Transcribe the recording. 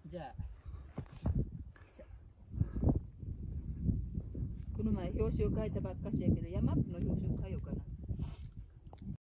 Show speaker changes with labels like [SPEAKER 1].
[SPEAKER 1] じゃあこの前表紙を変えたばっかしやけど、ヤマップの表紙を変えようかな。